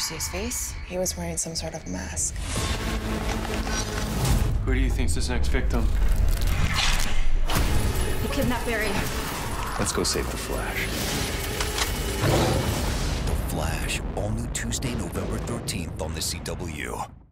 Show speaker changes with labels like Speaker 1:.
Speaker 1: see his face? He was wearing some sort of mask.
Speaker 2: Who do you think's this next victim?
Speaker 3: He kidnapped Barry.
Speaker 4: Let's go save the Flash.
Speaker 5: The Flash, all new Tuesday, November 13th on the CW.